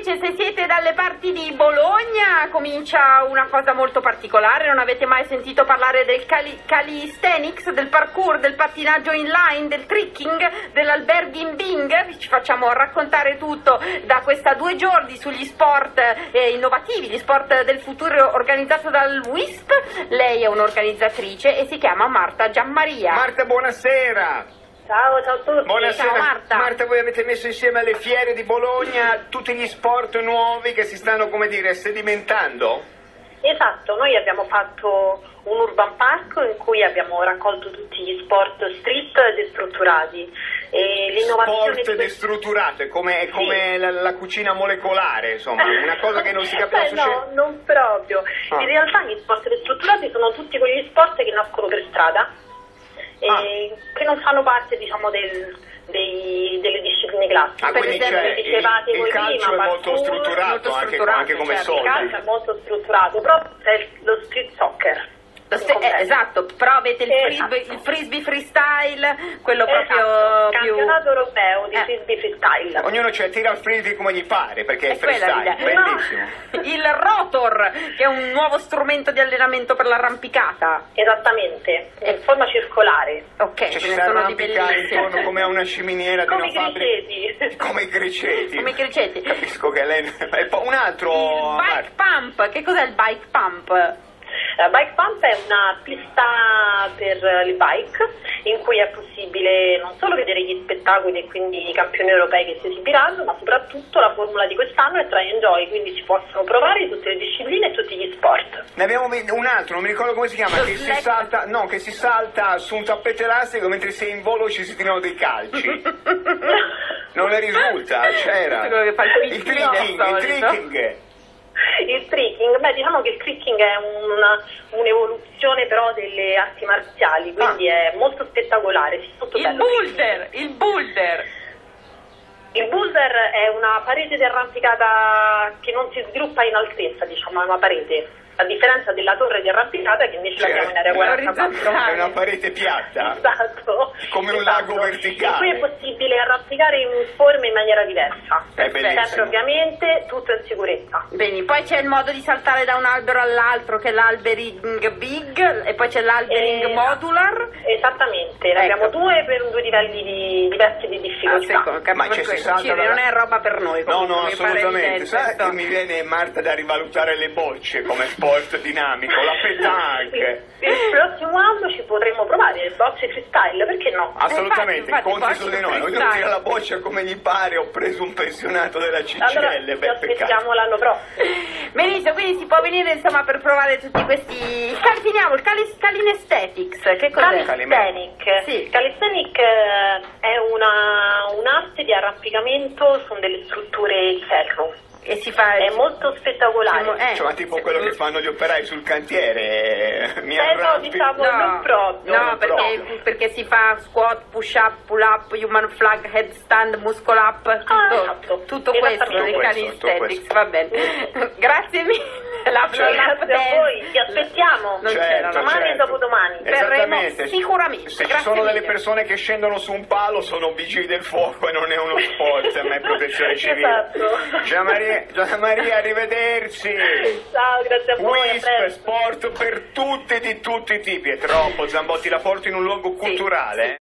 invece se siete dalle parti di Bologna comincia una cosa molto particolare. Non avete mai sentito parlare del calisthenics, del parkour, del pattinaggio inline, del tricking, dell'alberghimbing? Ci facciamo raccontare tutto da questa 2 giorni sugli sport innovativi, gli sport del futuro, organizzato dal WISP. Lei è un'organizzatrice e si chiama Marta Giammaria. Marta, buonasera. Ciao a tutti. Buonasera. Ciao Marta. Marta, voi avete messo insieme alle fiere di Bologna tutti gli sport nuovi che si stanno, come dire, sedimentando? Esatto, noi abbiamo fatto un urban park in cui abbiamo raccolto tutti gli sport street destrutturati. E l'innovazione Sport destrutturate, come Sì. la cucina molecolare, insomma, una cosa che non si capisce. No, non proprio. Ah. In realtà gli sport destrutturati sono tutti quegli sport che nascono per strada e che non fanno parte, diciamo, delle discipline classiche. Ah, Per quindi esempio, dicevate il voi calcio prima, è molto parkour, strutturato, molto anche strutturato, come certo. il soldi. calcio è molto strutturato, però c'è lo street soccer. Esatto, però avete Esatto. il frisbee freestyle, quello Esatto, proprio più... campionato europeo di frisbee freestyle. Ognuno tira il frisbee come gli pare, perché è quella freestyle, l'idea. bellissimo. Il rotor, che è un nuovo strumento di allenamento per l'arrampicata. Esattamente, in forma circolare. Ok, Cioè, ce ci ne si sono di arrampica bellissimi. intorno come a una sciminiera di Come una i fabbrica. griceti. Come i criceti. Come i criceti. Capisco che lei... E poi un altro... Il bike pump, che cos'è il bike pump? Bike Pump è una pista per il bike in cui è possibile non solo vedere gli spettacoli e quindi i campioni europei che si esibiranno, ma soprattutto la formula di quest'anno è Try and Enjoy, quindi si possono provare tutte le discipline e tutti gli sport. Ne abbiamo un altro, non mi ricordo come si chiama, che si salta su un tappeto elastico mentre sei in volo ci si tirano dei calci. Non le risulta, c'era. Quello che fa il Il picnic al solito. tricking. Il tricking, diciamo che il tricking è un'evoluzione però delle arti marziali, quindi è molto spettacolare. Il boulder. Il boulder è una parete di arrampicata che non si sviluppa in altezza, diciamo, è una parete. A differenza della torre di arrampicata che invece l'abbiamo in area 44. È una parete piatta. Esatto. Come un lago verticale. In cui è possibile arrampicare in forme in maniera diversa. È bellissimo. Sempre ovviamente tutto in sicurezza. Bene, poi c'è il modo di saltare da un albero all'altro che è l'albering big e poi c'è l'albering modular. Esattamente, ne abbiamo 2 per 2 livelli diversi di difficoltà. Ma si salta non è roba per noi. No, comunque, mi pare assolutamente. evidente, Sai sto- che mi viene, Marta, da rivalutare le bocce come sport dinamico, la petanque. Il prossimo anno ci potremmo provare il bocce freestyle, perché no? Assolutamente, infatti, conti su bocce di noi. Ognuno freestyle. tira la boccia come gli pare, ho preso un pensionato della CCL, Allora ci beh, peccato. aspettiamo l'anno prossimo. Benissimo, quindi si può venire insomma per provare tutti questi... Finiamo, il calisthenics, che cos'è? Calisthenic. Sì. Calisthenic è un'arte di arrampicamento su delle strutture di ferro. E si fa... È molto spettacolare. Cioè, ma tipo quello che fanno gli operai sul cantiere, mi No, arrampico. diciamo, non proprio. No, non proprio. perché si fa squat, push up, pull up, human flag, headstand, muscle up, esatto. tutto questo Esattamente. dei calisthenics, va bene. Grazie mille. Grazie a voi, ti aspettiamo. Non c'era, domani e dopodomani. Esattamente. Sicuramente. Se ci Grazie sono delle mille. persone che scendono su un palo sono vigili del fuoco e non è uno sport, ma è protezione civile. Esatto. Gianna Maria, arrivederci. Ciao, grazie a voi. a WISP, presto. sport per tutti, di tutti i tipi. È troppo, Zambotti, la porto in un luogo culturale.